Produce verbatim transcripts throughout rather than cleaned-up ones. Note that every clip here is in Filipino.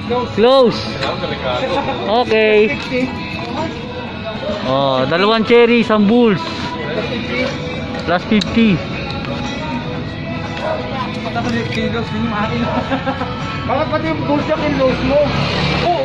Close. Okay. Oh, dalawang cherry, isang bulls. Plus fifty. Bakit pati yung bulls yung kilos mo? Oo.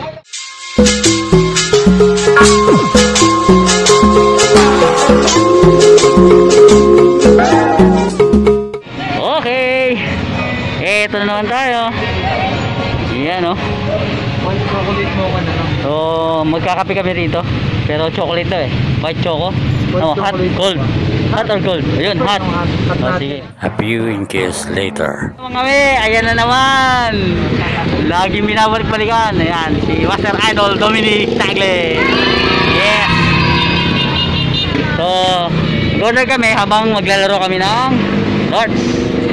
Okay. Eh, ito na naman tayo. Yan, oh. White chocolate mo ka na lang. So, magkakape kami rito. Pero chocolate daw eh. White choco. No, hot, cold. Hot or cold? Ayun, hot. Oh, sige. A few inches later. Mga kami, ayan na naman. Laging binabalik-balikan. Ayan, si Master Idol Dominic Tagle. Yes. So, order kami habang maglalaro kami ng darts.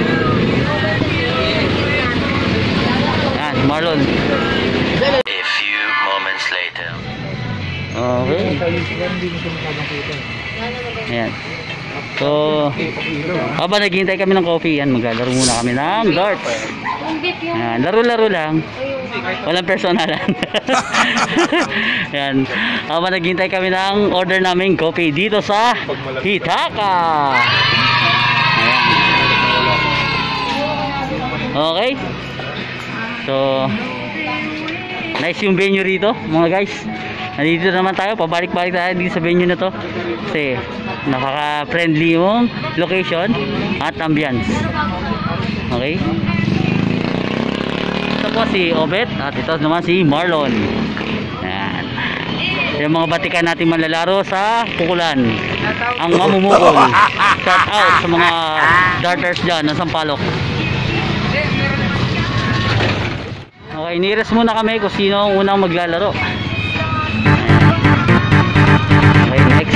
Ayan, Marlon. A few moments later. Okay. Ayan. So, habang naghihintay kami ng coffee, yan, maglalaro muna kami ng darts. Ayan, laro-laro lang. Walang personalan. Ayan. Habang naghihintay kami ng order naming coffee dito sa Hitaka. Ayan. Okay. So, nice yung venue rito, mga guys. Nandito naman tayo, pabalik-balik tayo dito sa venue na to. Kasi napaka-friendly yung location at ambience. Okay? Ito po si Obet at ito naman si Marlon. Ayan. Yung mga batikan natin manlalaro sa pukulan. Ang mamumukol. Shout out sa mga darters dyan ng Sampaloc. Okay, nires muna kami kung sino ang unang maglalaro. Okay, next.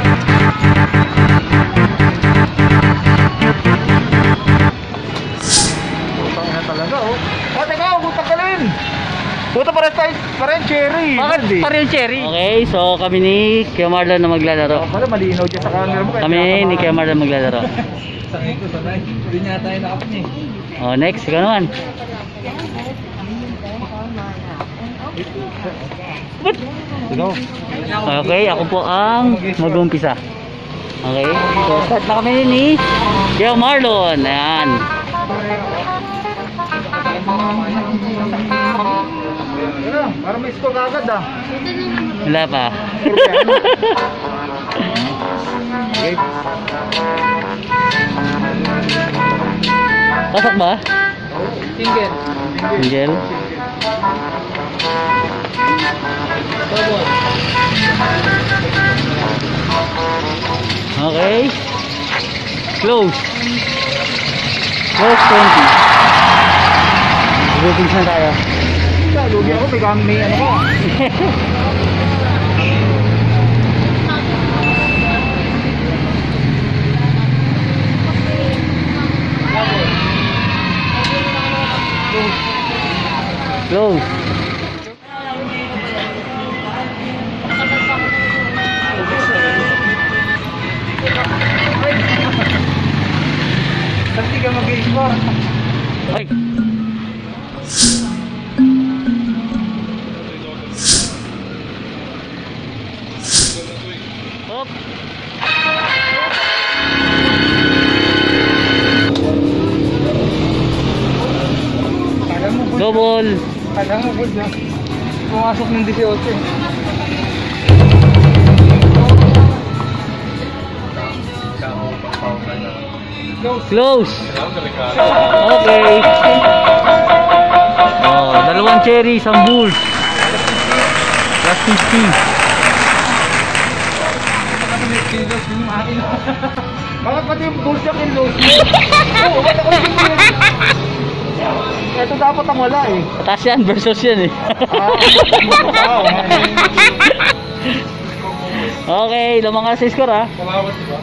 Putang ina talaga, oh. Oh, teka, huwag tagalin. Puta, pares tayo, pares cherry. Bakit pa rin cherry? Okay, so kami ni Kuya Marlon na maglalaro. Oh, pala, malinaw dyan sa camera mo. Kami ni Kuya Marlon maglalaro. Sanay ko, sanay. Hindi niya tayo nakapin eh. Oh, next, ikaw naman. Okay, ako po ang mag-umpisa. Okay, so start na kami ni Kuya Marlon. Ayan. Ano, para may score agad ah. Wala pa. Okay. Pasok ba? Single. Single. Double. Okay. Close. Close twenty. Groupings na tayo. Lugi ako, may gamit may ano ko. Close. Kasi ka mag-i-score. Ay. Hop. Double. Kala mo good na. Pumasok ng eighteen. Close. Okay. Oh, dalawang cherry, isang bulls. Plus fifty. Bakit pati yung bulls yung kilos mo? Oo, ba't ako yung kilos? Ito dapat ang wala eh. Patas yan versus yan eh. Ah, okay, lamang ka sa score ha. Kumawat diba?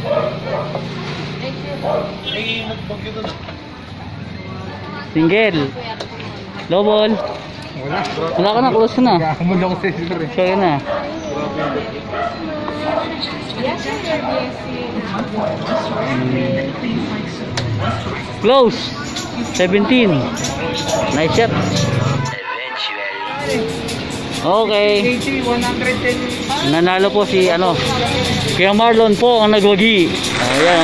Ay, nagbagyo doon. Single. Double. Wala. Wala ka na, close ka na. Gakamod ako sa score eh. Kaya na. Close. seventeen. Nice shot. Eventually. Okay. eighty, one ten. Nanalo po si ano. Kuya Marlon po ang nagwagi. Ayan.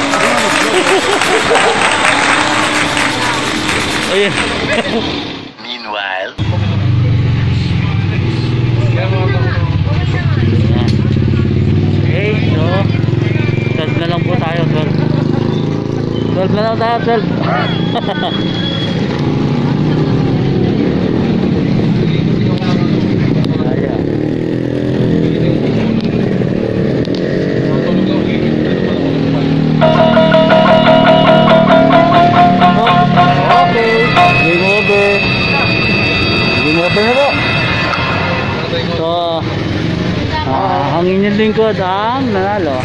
Ayan. Meanwhile, Okay, so twelve na lang po tayo, twelve. twelve na lang tayo, twelve. Ayan. Okay, game over. Game over na po. So, ah, ang inyong lingkod ang nanalo.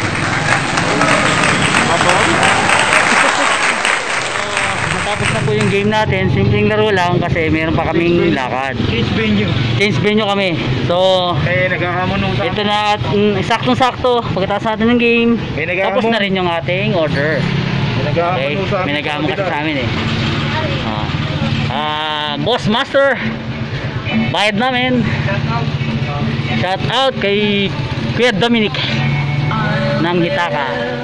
Matapos na po yung game natin, simpleng laro lang kasi meron pa kaming lakad. Change venue. Change venue kami. So, Eh, naghahamon nung sa... ito na at mm, saktong-sakto pagkatapos natin ng game. May naghahamon. Tapos na rin yung ating order. May naghahamon Okay, nung sa... may naghamon kasi sa amin eh. Ah, ah, Boss Master, bayad namin. Shout out kay Kuya Dominic ng Hitaka.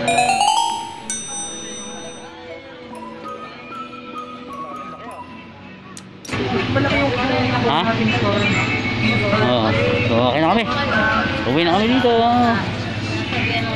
Ha? Oo. So, okay na kami. Uwi na kami dito.